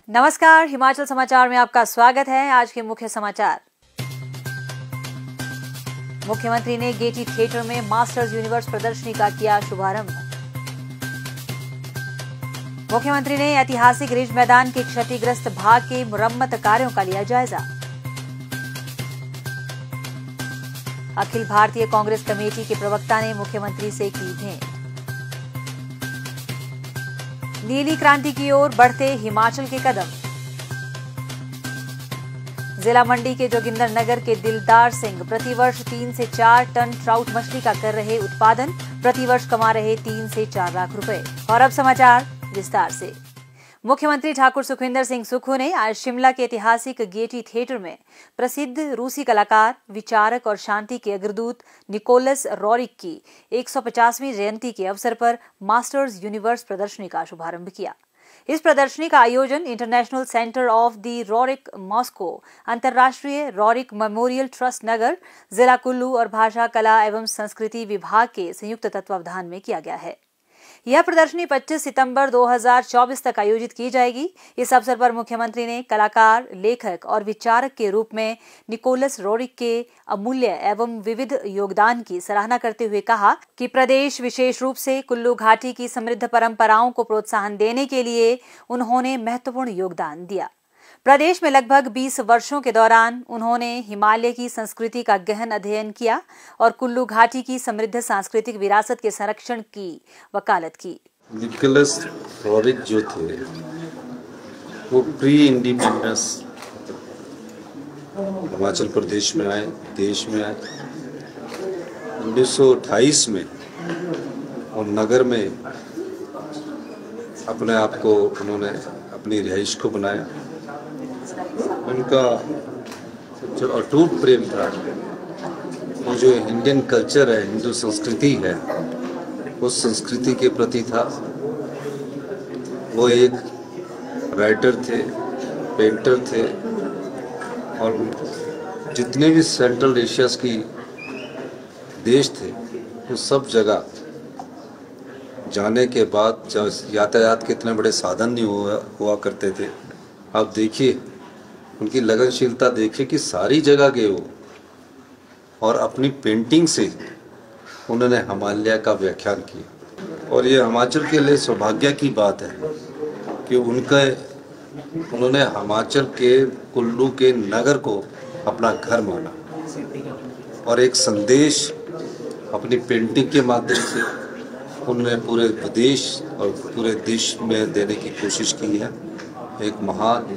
नमस्कार, हिमाचल समाचार में आपका स्वागत है। आज के मुख्य समाचार। मुख्यमंत्री ने गेटी थिएटर में मास्टर्स यूनिवर्स प्रदर्शनी का किया शुभारंभ। मुख्यमंत्री ने ऐतिहासिक रिज मैदान के क्षतिग्रस्त भाग के मुरम्मत कार्यों का लिया जायजा। अखिल भारतीय कांग्रेस कमेटी के प्रवक्ता ने मुख्यमंत्री से की भेंट। नीली क्रांति की ओर बढ़ते हिमाचल के कदम। जिला मंडी के जोगिंदर नगर के दिलदार सिंह प्रतिवर्ष 3 से 4 टन ट्राउट मछली का कर रहे उत्पादन, प्रतिवर्ष कमा रहे 3 से 4 लाख रुपए। और अब समाचार विस्तार से। मुख्यमंत्री ठाकुर सुखविंदर सिंह सुक्खू ने आज शिमला के ऐतिहासिक गेटी थिएटर में प्रसिद्ध रूसी कलाकार, विचारक और शांति के अग्रदूत निकोलस रोरिक की 150वीं जयंती के अवसर पर मास्टर्स यूनिवर्स प्रदर्शनी का शुभारंभ किया। इस प्रदर्शनी का आयोजन international centre of the Roerich Moscow, अंतर्राष्ट्रीय रोरिक मेमोरियल ट्रस्ट नगर, जिला कुल्लू और भाषा, कला एवं संस्कृति विभाग के संयुक्त तत्वावधान में किया गया है। यह प्रदर्शनी 25 सितंबर 2024 तक आयोजित की जाएगी। इस अवसर पर मुख्यमंत्री ने कलाकार, लेखक और विचारक के रूप में निकोलस रोरिक के अमूल्य एवं विविध योगदान की सराहना करते हुए कहा कि प्रदेश, विशेष रूप से कुल्लू घाटी की समृद्ध परंपराओं को प्रोत्साहन देने के लिए उन्होंने महत्वपूर्ण योगदान दिया। प्रदेश में लगभग 20 वर्षों के दौरान उन्होंने हिमालय की संस्कृति का गहन अध्ययन किया और कुल्लू घाटी की समृद्ध सांस्कृतिक विरासत के संरक्षण की वकालत की। निकोलस रोरिक जो थे वो प्री इंडिपेंडेंस हिमाचल प्रदेश में आए, देश में आए। 1928 में और नगर में अपने आप को उन्होंने अपनी रिहाइश को बनाया। उनका जो अटूट प्रेम था, वो जो इंडियन कल्चर है, हिंदू संस्कृति है, उस संस्कृति के प्रति था। वो एक राइटर थे, पेंटर थे और जितने भी सेंट्रल एशिया की देश थे, वो सब जगह जाने के बाद जब यातायात के इतने बड़े साधन नहीं हुआ करते थे, आप देखिए उनकी लगनशीलता देखिए कि सारी जगह गए वो और अपनी पेंटिंग से उन्होंने हिमालय का व्याख्यान किया। और ये हिमाचल के लिए सौभाग्य की बात है कि उन्होंने हिमाचल के कुल्लू के नगर को अपना घर माना और एक संदेश अपनी पेंटिंग के माध्यम से उन्होंने पूरे विदेश और पूरे देश में देने की कोशिश की है। एक महान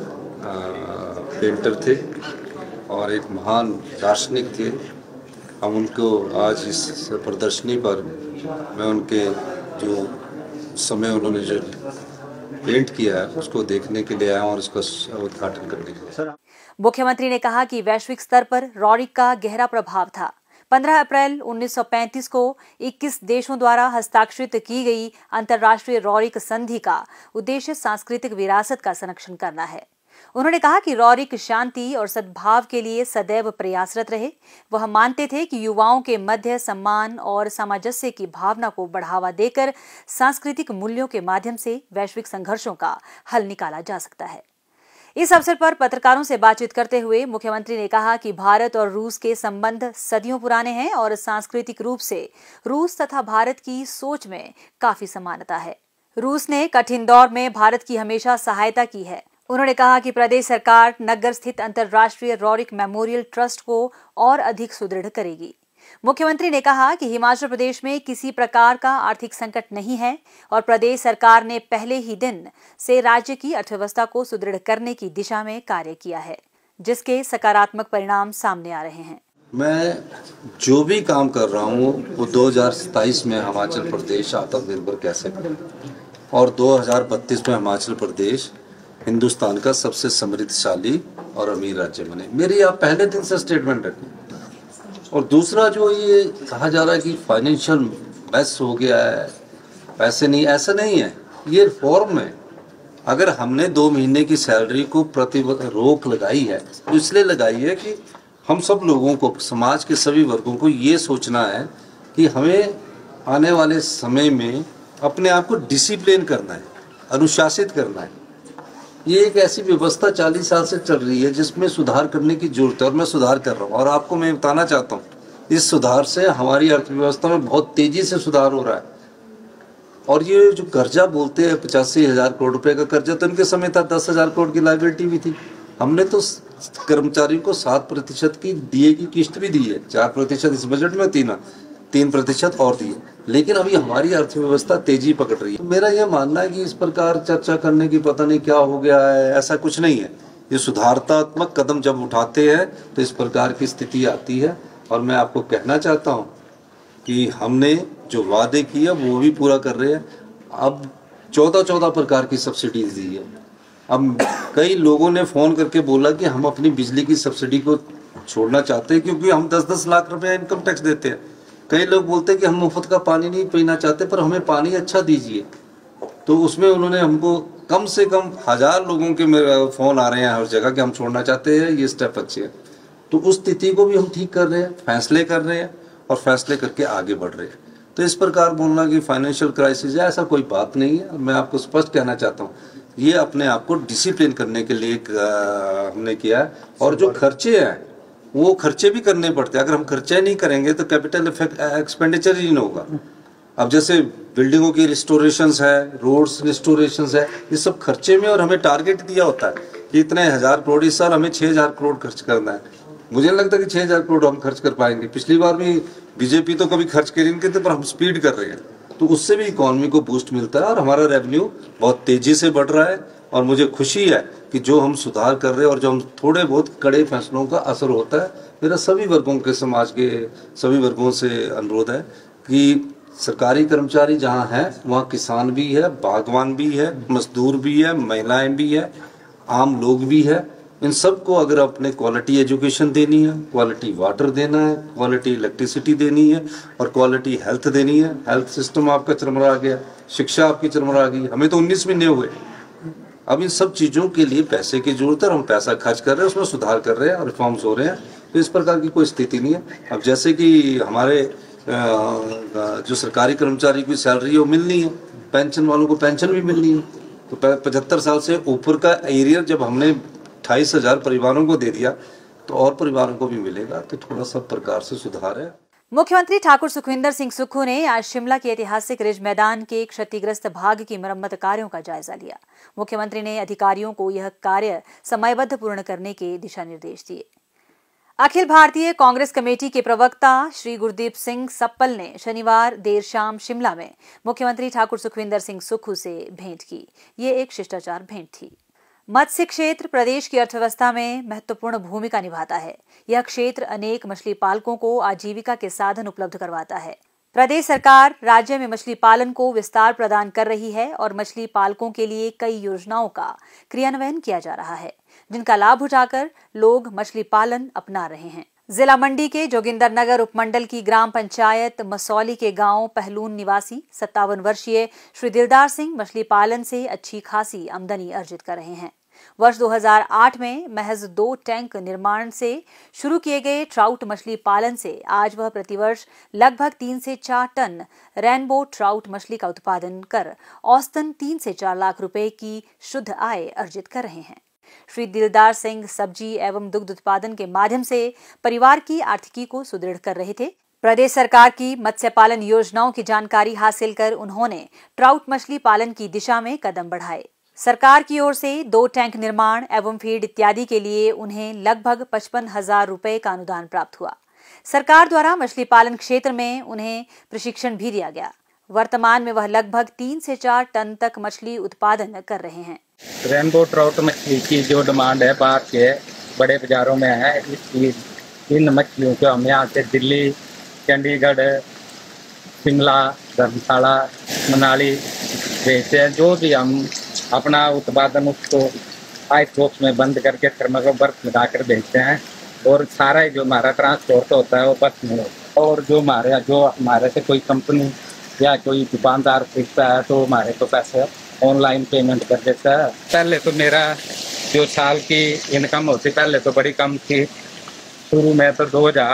पेंटर थे और एक महान दार्शनिक थे। हम उनको आज इस प्रदर्शनी पर मैं उनके जो समय उन्होंने जो पेंट किया है उसको देखने के लिए आया और उसका उद्घाटन करने के लिए। मुख्यमंत्री ने कहा कि वैश्विक स्तर पर रोरिक का गहरा प्रभाव था। 15 अप्रैल 1935 को 21 देशों द्वारा हस्ताक्षरित की गई अंतर्राष्ट्रीय रोरिक संधि का उद्देश्य सांस्कृतिक विरासत का संरक्षण करना है। उन्होंने कहा कि रोरिक शांति और सद्भाव के लिए सदैव प्रयासरत रहे। वह मानते थे कि युवाओं के मध्य सम्मान और सामंजस्य की भावना को बढ़ावा देकर सांस्कृतिक मूल्यों के माध्यम से वैश्विक संघर्षों का हल निकाला जा सकता है। इस अवसर पर पत्रकारों से बातचीत करते हुए मुख्यमंत्री ने कहा कि भारत और रूस के संबंध सदियों पुराने हैं और सांस्कृतिक रूप से रूस तथा भारत की सोच में काफी समानता है। रूस ने कठिन दौर में भारत की हमेशा सहायता की है। उन्होंने कहा कि प्रदेश सरकार नगर स्थित अंतर्राष्ट्रीय रोरिक मेमोरियल ट्रस्ट को और अधिक सुदृढ़ करेगी। मुख्यमंत्री ने कहा कि हिमाचल प्रदेश में किसी प्रकार का आर्थिक संकट नहीं है और प्रदेश सरकार ने पहले ही दिन से राज्य की अर्थव्यवस्था को सुदृढ़ करने की दिशा में कार्य किया है, जिसके सकारात्मक परिणाम सामने आ रहे हैं। मैं जो भी काम कर रहा हूँ वो 2027 में हिमाचल प्रदेश आत्मनिर्भर कैसे बने और 2032 में हिमाचल प्रदेश हिंदुस्तान का सबसे समृद्धशाली और अमीर राज्य बने। मेरी आप पहले दिन से स्टेटमेंट रखें। और दूसरा जो ये कहा जा रहा है कि फाइनेंशियल मैस हो गया है, पैसे नहीं, ऐसा नहीं है। ये रिफॉर्म है। अगर हमने 2 महीने की सैलरी को रोक लगाई है तो इसलिए लगाई है कि हम सब लोगों को, समाज के सभी वर्गों को ये सोचना है कि हमें आने वाले समय में अपने आप को डिसिप्लिन करना है, अनुशासित करना है। ये एक ऐसी व्यवस्था 40 साल से चल रही है जिसमें सुधार करने की जरूरत है, और मैं सुधार कर रहा हूँ। और आपको मैं बताना चाहता हूँ, इस सुधार से हमारी अर्थव्यवस्था में बहुत तेजी से सुधार हो रहा है। और ये जो कर्जा बोलते हैं 85,000 करोड़ रुपए का कर्जा, तो इनके समय था 10,000 करोड़ की लायबिलिटी भी थी। हमने तो कर्मचारियों को 7% की डीए की किस्त भी दी है, 4% इस बजट में, 3% और दिए। लेकिन अभी हमारी अर्थव्यवस्था तेजी पकड़ रही है। मेरा यह मानना है कि इस प्रकार चर्चा करने की पता नहीं क्या हो गया है, ऐसा कुछ नहीं है। ये सुधारात्मक कदम जब उठाते हैं तो इस प्रकार की स्थिति आती है। और मैं आपको कहना चाहता हूँ कि हमने जो वादे किए वो भी पूरा कर रहे हैं। अब 14 प्रकार की सब्सिडीज दी है। अब कई लोगों ने फ़ोन करके बोला कि हम अपनी बिजली की सब्सिडी को छोड़ना चाहते हैं क्योंकि हम 10-10 लाख रुपए इनकम टैक्स देते हैं। कई लोग बोलते हैं कि हम मुफ्त का पानी नहीं पीना चाहते, पर हमें पानी अच्छा दीजिए। तो उसमें उन्होंने हमको कम से कम 1000 लोगों के मेरे फ़ोन आ रहे हैं हर जगह कि हम छोड़ना चाहते हैं, ये स्टेप अच्छे हैं। तो उस स्थिति को भी हम ठीक कर रहे हैं, फैसले कर रहे हैं और फैसले करके आगे बढ़ रहे हैं। तो इस प्रकार बोलना कि फाइनेंशियल क्राइसिस है, ऐसा कोई बात नहीं है। मैं आपको स्पष्ट कहना चाहता हूँ, ये अपने आप को डिसिप्लिन करने के लिए हमने किया है। और जो खर्चे हैं वो खर्चे भी करने पड़ते हैं। अगर हम खर्चे नहीं करेंगे तो कैपिटल एक्सपेंडिचर ही नहीं होगा। अब जैसे बिल्डिंगों की रिस्टोरेशंस है, रोड्स रिस्टोरेशंस है, ये सब खर्चे में, और हमें टारगेट दिया होता है कि इतने 1000 करोड़, इस साल हमें 6000 करोड़ खर्च करना है। मुझे नहीं लगता कि 6000 करोड़ हम खर्च कर पाएंगे। पिछली बार भी बीजेपी तो कभी खर्च कर ही नहीं थे, पर हम स्पीड कर रहे हैं, तो उससे भी इकोनॉमी को बूस्ट मिलता है और हमारा रेवेन्यू बहुत तेजी से बढ़ रहा है। और मुझे खुशी है कि जो हम सुधार कर रहे हैं और जो हम थोड़े बहुत कड़े फैसलों का असर होता है। मेरा सभी वर्गों के, समाज के सभी वर्गों से अनुरोध है कि सरकारी कर्मचारी जहाँ है वहाँ किसान भी है, बागवान भी है, मजदूर भी है, महिलाएं भी है, आम लोग भी है। इन सबको अगर अपने क्वालिटी एजुकेशन देनी है, क्वालिटी वाटर देना है, क्वालिटी इलेक्ट्रिसिटी देनी है और क्वालिटी हेल्थ देनी है। हेल्थ सिस्टम आपका चरमरा गया, शिक्षा आपकी चरमरा गई। हमें तो 19 महीने हुए। अब इन सब चीज़ों के लिए पैसे की जरूरत है और हम पैसा खर्च कर रहे हैं, उसमें सुधार कर रहे हैं और रिफॉर्म्स हो रहे हैं। तो इस प्रकार की कोई स्थिति नहीं है। अब जैसे कि हमारे जो सरकारी कर्मचारी की सैलरी है वो मिलनी है, पेंशन वालों को पेंशन भी मिलनी है। तो 75 साल से ऊपर का एरिया जब हमने 28,000 परिवारों को दे दिया तो और परिवारों को भी मिलेगा। तो थोड़ा सा प्रकार से सुधार है। मुख्यमंत्री ठाकुर सुखविंदर सिंह सुक्खू ने आज शिमला के ऐतिहासिक रिज मैदान के क्षतिग्रस्त भाग की मरम्मत कार्यों का जायजा लिया। मुख्यमंत्री ने अधिकारियों को यह कार्य समयबद्ध पूर्ण करने के दिशा निर्देश दिए। अखिल भारतीय कांग्रेस कमेटी के प्रवक्ता श्री गुरदीप सिंह सप्पल ने शनिवार देर शाम शिमला में मुख्यमंत्री ठाकुर सुखविंदर सिंह सुक्खू से भेंट की। ये एक शिष्टाचार भेंट थी। मत्स्य क्षेत्र प्रदेश की अर्थव्यवस्था में महत्वपूर्ण भूमिका निभाता है। यह क्षेत्र अनेक मछली पालकों को आजीविका के साधन उपलब्ध करवाता है। प्रदेश सरकार राज्य में मछली पालन को विस्तार प्रदान कर रही है और मछली पालकों के लिए कई योजनाओं का क्रियान्वयन किया जा रहा है, जिनका लाभ उठाकर लोग मछली पालन अपना रहे हैं। जिला मंडी के जोगिंदरनगर उपमंडल की ग्राम पंचायत मसौली के गांव पहलून निवासी 57 वर्षीय श्री दिलदार सिंह मछली पालन से अच्छी खासी आमदनी अर्जित कर रहे हैं। वर्ष 2008 में महज 2 टैंक निर्माण से शुरू किए गए ट्राउट मछली पालन से आज वह प्रतिवर्ष लगभग 3 से 4 टन रेनबो ट्राउट मछली का उत्पादन कर औसतन 3 से 4 लाख रुपए की शुद्ध आय अर्जित कर रहे हैं। श्री दिलदार सिंह सब्जी एवं दुग्ध उत्पादन के माध्यम से परिवार की आर्थिकी को सुदृढ़ कर रहे थे। प्रदेश सरकार की मत्स्य पालन योजनाओं की जानकारी हासिल कर उन्होंने ट्राउट मछली पालन की दिशा में कदम बढ़ाए। सरकार की ओर से 2 टैंक निर्माण एवं फीड इत्यादि के लिए उन्हें लगभग 55,000 रुपए का अनुदान प्राप्त हुआ। सरकार द्वारा मछली पालन क्षेत्र में उन्हें प्रशिक्षण भी दिया गया। वर्तमान में वह लगभग 3 से 4 टन तक मछली उत्पादन कर रहे हैं। रेनबो ट्राउट मछली की जो डिमांड है बाहर के बड़े बाजारों में है, इसकी इन मछलियों को हम यहाँ से दिल्ली, चंडीगढ़, शिमला, धर्मशाला, मनाली भेजते हैं। जो भी हम अपना उत्पादन उसको आइस बॉक्स में बंद करके थर्मल बर्फ लगा कर भेजते हैं और सारा जो हमारा ट्रांसपोर्ट होता है वो बस में होता है। और जो हमारे से कोई कंपनी या कोई दुकानदार खरीदता है तो हमारे को पैसे ऑनलाइन पेमेंट कर देता है। पहले तो मेरा जो साल की इनकम होती पहले तो बड़ी कम थी। शुरू में तो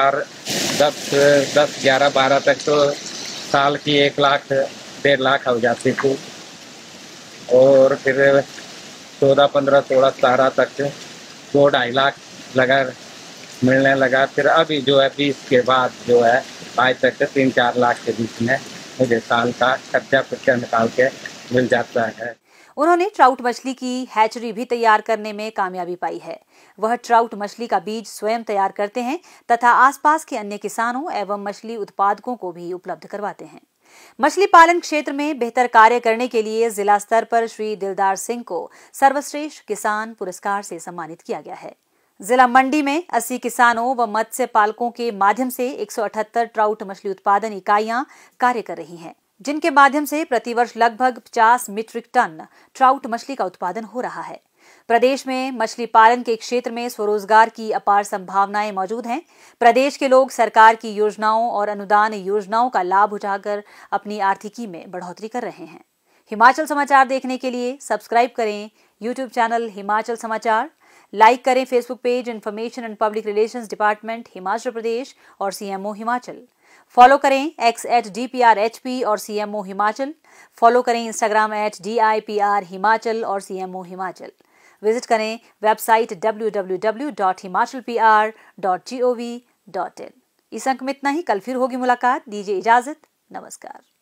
2010, 11, 12 तक तो साल की 1 लाख 1.5 लाख हो जाती थी। और फिर 14, 15, 16, 17 तक 2-2.5 लाख लगा मिलने लगा। फिर अभी जो है 20 के बाद जो है आज तक 3-4 लाख के बीच में मुझे साल का खर्चा निकाल के मिल जाता है। उन्होंने ट्राउट मछली की हैचरी भी तैयार करने में कामयाबी पाई है। वह ट्राउट मछली का बीज स्वयं तैयार करते हैं तथा आसपास के अन्य किसानों एवं मछली उत्पादकों को भी उपलब्ध करवाते हैं। मछली पालन क्षेत्र में बेहतर कार्य करने के लिए जिला स्तर पर श्री दिलदार सिंह को सर्वश्रेष्ठ किसान पुरस्कार से सम्मानित किया गया है। जिला मंडी में 80 किसानों व मत्स्य पालकों के माध्यम से 178 ट्राउट मछली उत्पादन इकाइयां कार्य कर रही हैं, जिनके माध्यम से प्रतिवर्ष लगभग 50 मीट्रिक टन ट्राउट मछली का उत्पादन हो रहा है। प्रदेश में मछली पालन के क्षेत्र में स्वरोजगार की अपार संभावनाएं मौजूद हैं। प्रदेश के लोग सरकार की योजनाओं और अनुदान योजनाओं का लाभ उठाकर अपनी आर्थिकी में बढ़ोतरी कर रहे हैं। हिमाचल समाचार देखने के लिए सब्सक्राइब करें यूट्यूब चैनल हिमाचल समाचार, लाइक करें Facebook page information and public relations department Himachal Pradesh और सीएमओ हिमाचल। फॉलो करें X @DPRHP और CMO हिमाचल। फॉलो करें Instagram @DIPR हिमाचल और CMO हिमाचल। विजिट करें वेबसाइट www.himachalpr.gov.in। इस अंक में इतना ही। कल फिर होगी मुलाकात। दीजिए इजाजत। नमस्कार।